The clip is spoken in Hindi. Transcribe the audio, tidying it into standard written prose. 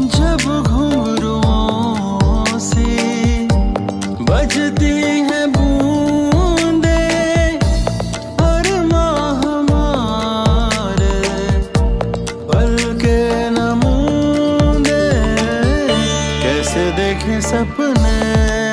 जब घुंघरुओं से बजती है बूंदे और माह हमारे पलके न मूंदे, कैसे देखे सपने